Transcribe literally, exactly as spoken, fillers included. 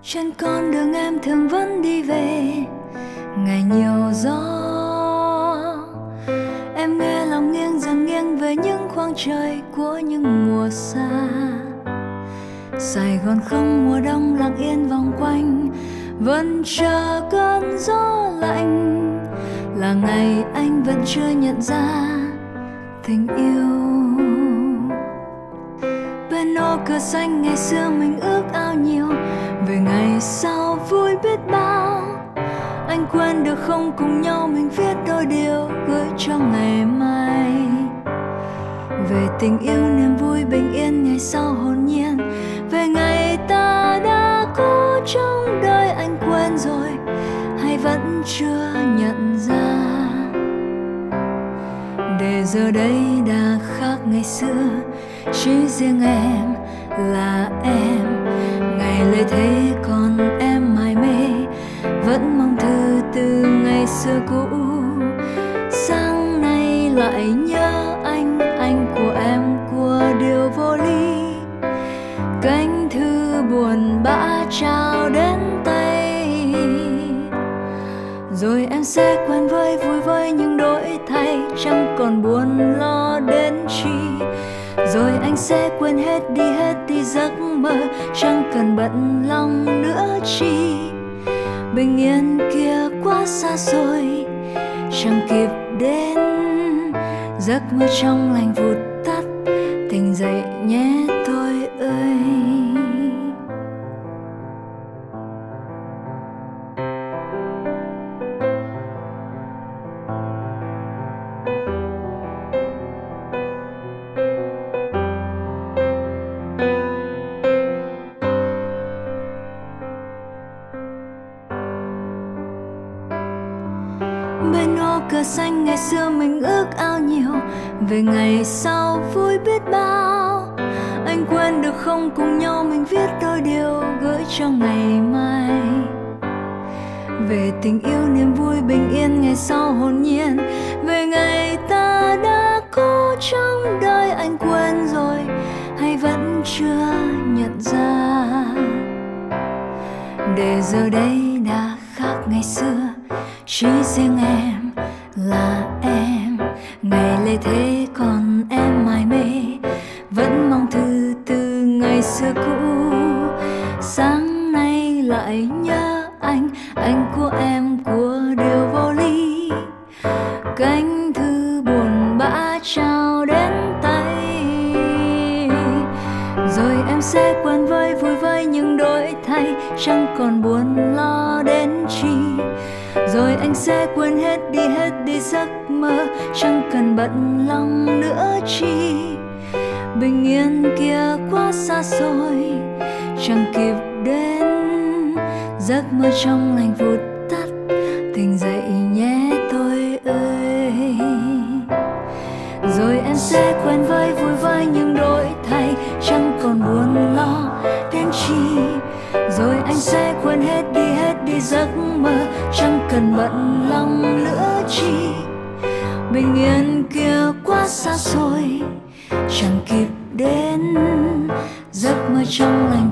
Trên con đường em thường vẫn đi về, ngày nhiều gió. Em nghe lòng nghiêng dần nghiêng về những khoảng trời của những mùa xa. Sài Gòn không mùa đông lặng yên vòng quanh, vẫn chờ cơn gió lạnh. Là ngày anh vẫn chưa nhận ra tình yêu. Bên ô cửa xanh ngày xưa mình ước ao nhiều, về ngày sau vui biết bao. Anh quên được không, cùng nhau mình viết đôi điều gửi cho ngày mai. Về tình yêu niềm vui bình yên ngày sau hồn nhiên, về ngày ta đã có trong đời. Anh quên rồi hay vẫn chưa nhận ra, để giờ đây đã khác ngày xưa. Chỉ riêng em là em, ngày lễ thế còn em mải mê, vẫn mong thư từ ngày xưa cũ. Sáng nay lại nhớ anh, anh của em của điều vô lý. Cánh thư buồn bã trao đến tay, rồi em sẽ quen với vui với những đổi thay, chẳng còn buồn lo đến chi. Rồi anh sẽ quên hết đi hết đi giấc mơ, chẳng cần bận lòng nữa chi. Bình yên kia quá xa xôi, chẳng kịp đến. Giấc mơ trong lành vụt tắt, tỉnh dậy nhé tôi ơi. Bên ô cửa xanh ngày xưa mình ước ao nhiều, về ngày sau vui biết bao. Anh quên được không, cùng nhau mình viết đôi điều gửi cho ngày mai. Về tình yêu niềm vui bình yên ngày sau hồn nhiên, về ngày ta đã có trong đời. Anh quên rồi hay vẫn chưa nhận ra, để giờ đây đã khác ngày xưa. Chỉ riêng em là em, ngày lễ thế còn em mải mê, vẫn mong thư từ ngày xưa cũ. Sáng nay lại nhớ anh, anh của em của điều vô lý. Cánh thư buồn bã trao đến tay, rồi em sẽ quen với vui với những đổi thay, chẳng còn buồn lo đến chi. Rồi anh sẽ quên hết đi hết đi giấc mơ, chẳng cần bận lòng nữa chi. Bình yên kia quá xa xôi, chẳng kịp đến. Giấc mơ trong lành vụt tắt, tỉnh dậy nhé tôi ơi. Rồi em sẽ quen với vui với những đổi thay, chẳng còn buồn lo đến chi. Rồi anh sẽ quên hết đi hết đi giấc mơ, chẳng cần bận lòng nữa chi. Bình yên kia quá xa xôi, chẳng kịp đến. Giấc mơ trong lành